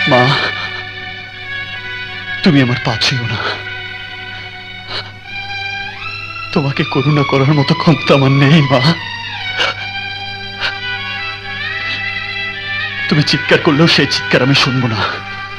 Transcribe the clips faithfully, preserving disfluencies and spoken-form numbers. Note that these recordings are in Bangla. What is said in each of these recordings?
মা, তুমি আমার পা ছুঁয়ো না। তোমাকে করুণা করার মতো ক্ষমতা আমার নেই মা। তুমি চিৎকার করলেও সেই চিৎকার আমি শুনবো না।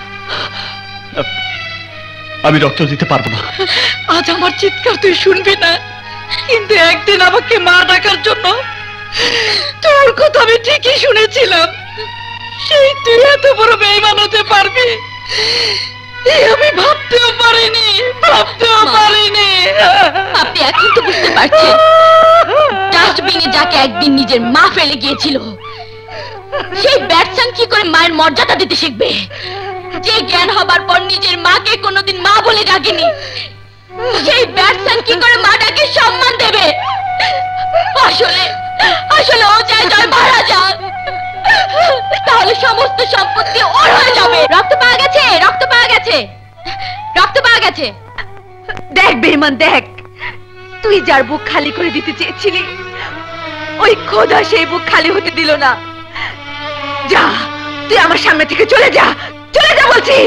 আমি রক্ত দিতে পারবো না। আজ আমার চিৎকার তুই শুনবি না, কিন্তু একদিন আমাকে মা ডাকার জন্য তোর কথা আমি ঠিকই শুনেছিলাম। সেই তুই এত বড় বেঈমান হতে পারবি আমি ভাবতেও পারিনি, ভাবতেও পারিনি। আপনি এখন তো বুঝতে পারছেন ডাস্টবিনে যাকে একদিন নিজের মা ফেলে গিয়েছিল, সেই ব্যাটসান কি করে মায়ের মর্যাদা দিতে শিখবে? যে জ্ঞান হবার পর নিজের মাকে কোনোদিন মা বলে ডাকেনি, সেই ব্যাটসান কি করে মা ডাকে সম্মান দেবে? আসলে আসলে ও চায় জয় মারা যাক, তাহলে সমস্ত সম্পত্তি ওর হয়ে যাবে। রক্ত পাওয়া গেছে, রক্ত পাওয়া গেছে, রক্ত পাওয়া গেছে। দেখ বেঈমান দেখ, তুই যার বুক খালি করে দিতে চেয়েছিলি ওই খোদা সেই বুক খালি হতে দিল না। যা, তুই আমার সামনে থেকে চলে যা, চলে যা বলছি।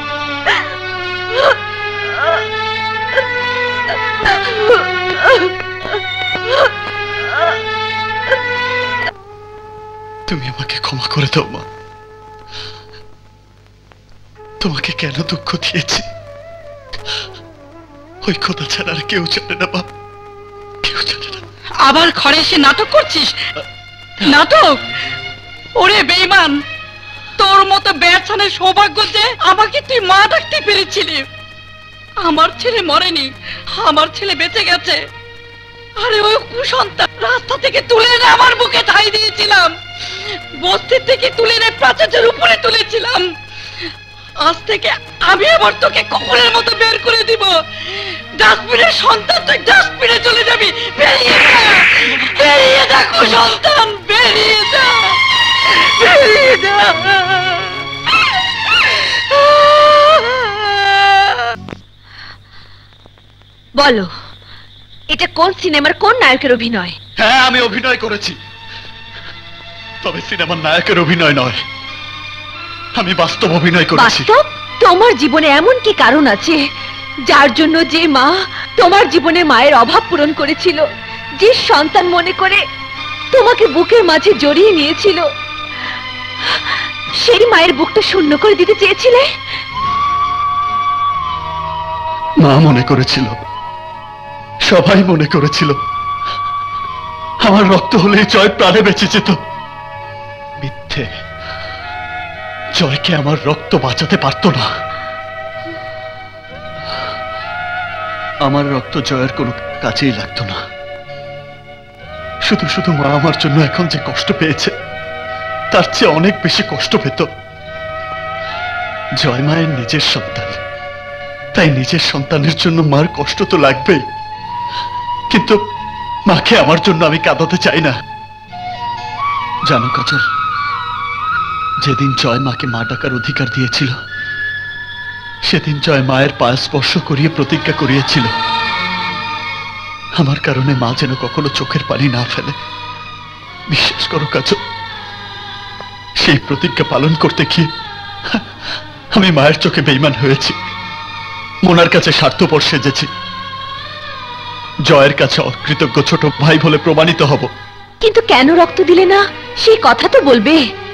তুমি আমাকে ক্ষমা করে দাও মা। তোমাকে কেন দুঃখ দিয়েছি ওই কথা ছাড়া আর কেউ জানে না মা, কেউ জানে না। আবার ঘরে এসে নাটক করছিস? নাটক? ওরে বেঈমান, তোর মতো ব্যাটসানের সৌভাগ্য যে আমাকে তুই মা ডাকতে পেরেছিলি। আমার ছেলে মরেনি, আমার ছেলে বেঁচে গেছে। আরে ওই কুসন্তান রাস্তা থেকে তুলে এনে আমার বুকে ঠাই দিয়েছিলাম, বস্তি থেকে তুলে এনে প্রাচীরের উপরে তুলেছিলাম। আজ থেকে আমি আবার তোকে কুকুরের মতো বের করে দিব। ডাস্টবিনের সন্তান, তুই ডাস্টবিনে চলে যাবি। বেরিয়ে যা, বেরিয়ে যা কুসন্তান, বেরিয়ে যা, বেরিয়ে যা। বলো, এটা কোন সিনেমার কোন নায়কের অভিনয়? হ্যাঁ, আমি অভিনয় করেছি, তবে সিনেমার নায়কের অভিনয় নয়, আমি বাস্তব অভিনয় করেছি। বাস্তব? তোমার জীবনে এমন কি কারণ আছে যার জন্য যে মা তোমার জীবনে মায়ের অভাব পূরণ করেছিল, যে সন্তান মনে করে তোমাকে বুকের মাঝে জড়িয়ে নিয়েছিল, সেই মায়ের বুকটা শূন্য করে দিতে চেয়েছিলে? মা মনে করেছিল, সবাই মনে করেছিল আমার রক্ত হলে জয় প্রাণে বেঁচে যেত। মিথ্যে, জয়কে আমার রক্ত বাঁচাতে পারত না। আমার রক্ত জয়ের কোনো কাজেই লাগতো না। শুধু শুধু মা আমার জন্য এখন যে কষ্ট পেয়েছে তার চেয়ে অনেক বেশি কষ্ট পেত। জয় মায়ের নিজের সন্তান, তাই নিজের সন্তানের জন্য মার কষ্ট তো লাগবেই, কিন্তু মাকে আমার জন্য আমি কাঁদাতে চাই না। জানো কাজল, যেদিন জয় মাকে মা ডাকার অধিকার দিয়েছিল সেদিন জয় মায়ের পায়ে স্পর্শ করিয়ে প্রতিজ্ঞা করিয়েছিল আমার কারণে মা যেন কখনো চোখের পানি না ফেলে। বিশ্বাস করো কাজল, সেই প্রতিজ্ঞা পালন করতে গিয়ে আমি মায়ের চোখে বেঈমান হয়েছি, মোনার কাছে স্বার্থপর সেজেছি, জয়ের কাছে অকৃতজ্ঞ ছোট ভাই বলে প্রমাণিত হব। কিন্তু কেন রক্ত দিলে না সেই কথা তো বলবে।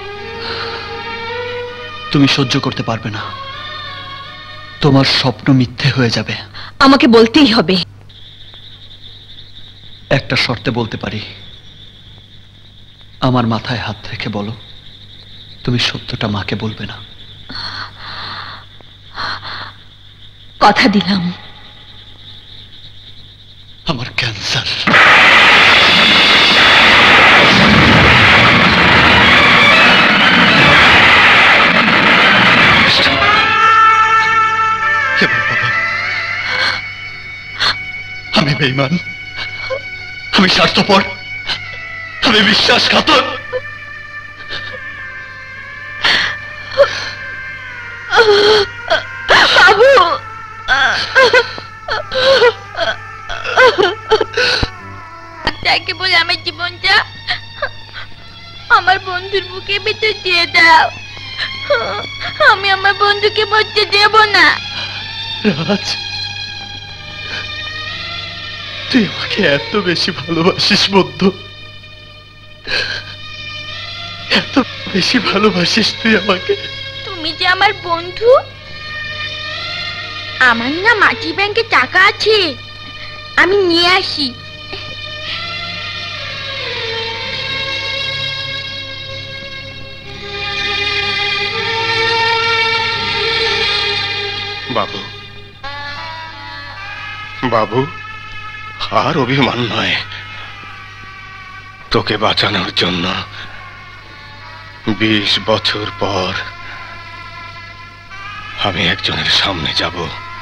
তুমি সহ্য করতে পারবে না, তোমার স্বপ্ন মিথ্যে হয়ে যাবে। আমাকে বলতেই হবে। একটা শর্তে বলতে পারি, আমার মাথায় হাত রেখে বলো তুমি সত্যটা মাকে বলবে না। কথা দিলাম। আমার ক্যান্সার। আমি বেঈমান, আমি স্বার্থপর, আমি বিশ্বাসঘাতক। বাবু, তাকে বলে আমার জীবনটা আমার বন্ধুর বুকে ভিতর দিয়ে দাও। আমি আমার বন্ধুকে মরতে দেব না। রাজ, তুই আমাকে এত বেশি ভালোবাসিস বন্ধু, এত বেশি ভালোবাসিস তুই আমাকে। তুমি যে আমার বন্ধু। আমার না মাটি ব্যাংকে টাকা আছে, আমি নিয়ে আসি। বাবু, বাবু, আর অভিমান নয়। তোকে বাঁচানোর জন্য বিশ বছর পর আমি একজনের সামনে যাব,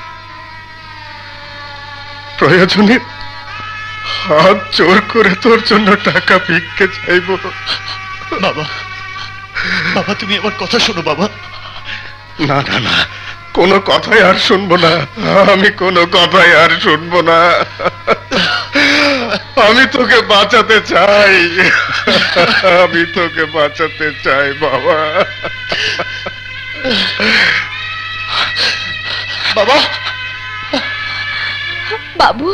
প্রয়োজনে হাত জোর করে তোর জন্য টাকা ভিক্ষে চাইব। বাবা, বাবা তুমি আমার কথা শোনো বাবা। না না না, কোনো কথাই আর শুনবো না, আমি কোনো কথাই আর শুনবো না। আমি তোকে বাঁচাতে চাই, আমি তোকে বাঁচাতে চাই বাবা। বাবা, বাবু,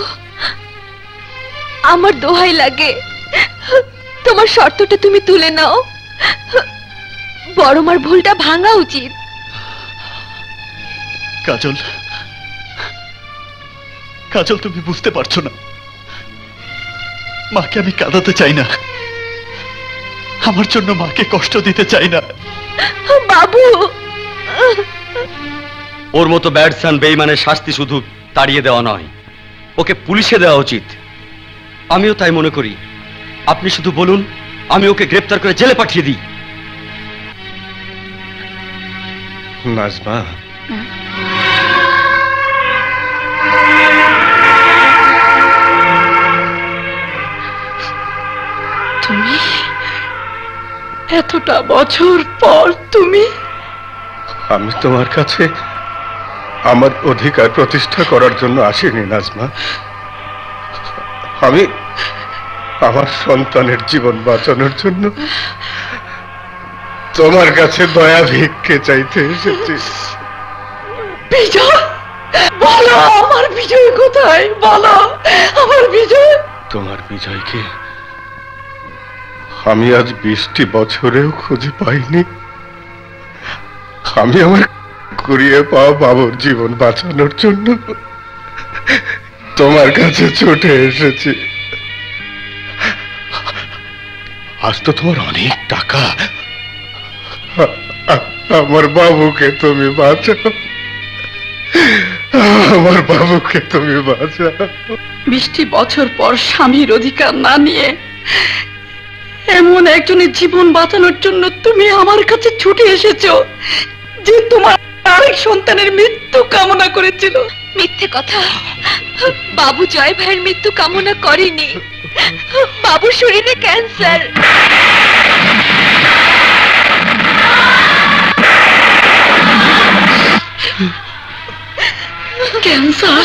আমার দোহাই লাগে, তোমার শর্তটা তুমি তুলে নাও। বড় মার ভুলটা ভাঙা উচিত। কাজল, কাজল তুমি বুঝতে পারছো না, মাকে আমি কাঁদাতে চাই না, আমার জন্য মাকে কষ্ট দিতে চাই না। বাবু, ওর মতো ব্যাটসম্যান বেঈমানের শাস্তি শুধু তাড়িয়ে দেওয়া নয়, ওকে পুলিশে দেওয়া উচিত। আমিও তাই মনে করি। আপনি শুধু বলুন, আমি ওকে গ্রেফতার করে জেলে পাঠিয়ে দিই। নাজমা, তুমি এতটা বছর পর তুমি? আমি তোমার কাছে আমার অধিকার প্রতিষ্ঠা করার জন্য আসিনি নাজমা, আমি আমার সন্তানের জীবন বাঁচানোর জন্য তোমার কাছে দয়া ভিক্ষে চাইতে এসেছি। বিজয়, বলো আমার বিজয় কোথায়? বলো আমার বিজয়। তোমার বিজয়কে আমি আজ বিশটি বছরেও খুঁজে পাইনি। আমি আমার কুড়িয়ে পাওয়া বাবুর জীবন বাঁচানোর জন্য তোমার কাছে ছুটে এসেছি। আজ তো তোমার অনেক টাকা, আমার বাবুকে তুমি বাঁচাও, আমার বাবুকে তুমি বাঁচাও। বিশটি বছর পর স্বামীর অধিকার না নিয়ে এমন একজনের জীবন বাঁচানোর জন্য তুমি আমার কাছে ছুটে এসেছো, যে তোমার আরেক সন্তানের মৃত্যু কামনা করেছিল। মিথ্যে কথা। বাবু জয় ভাইয়ের মৃত্যু কামনা করেনি। বাবুর শরীরে ক্যান্সার। ক্যান্সার?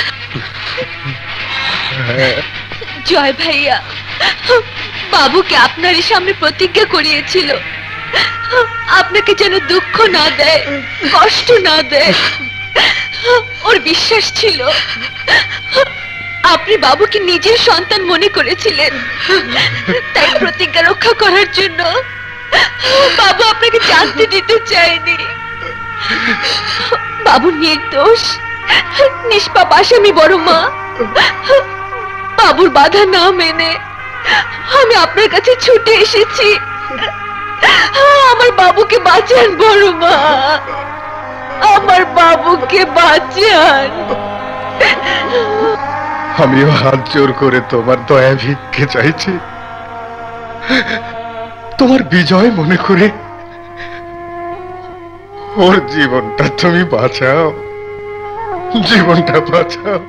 জয় ভাইয়া বাবুকে আপনারই সামনে প্রতিজ্ঞা করিয়েছিল, আপনাকে যেন দুঃখ না দেয়, কষ্ট না দেয়। ওর বিশ্বাস ছিল আপনি বাবুকে নিজের সন্তান মনে করেছিলেন, তাই প্রতিজ্ঞা রক্ষা করার জন্য বাবু আপনাকে জানতে দিতে চায়নি। বাবু নির্দোষ, নিষ্পাপ আসামি বড় মা। বাবুর বাধা না মেনে আমি আপনার কাছে ছুটে এসেছি। আমার বাবুকে বাঁচান বড় মা, আমার বাবুকে বাঁচান। আমিও হাত জোর করে তোমার দয়া ভিক্ষে চাইছি, তোমার বিজয় মনে করে ওর জীবনটা তুমি বাঁচাও, জীবনটা বাঁচাও।